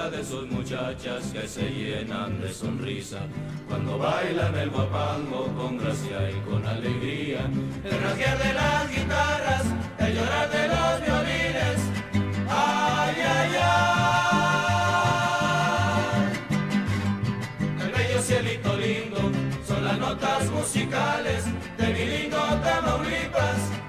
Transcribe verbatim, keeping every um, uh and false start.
hermosura de sus muchachas que se llenan de sonrisa cuando bailan el guapango con gracia y con alegría. El rasguear de las guitarras, el llorar de los violines, ay, ay, ay. El bello cielito lindo son las notas musicales de mi lindo Tamaulipas.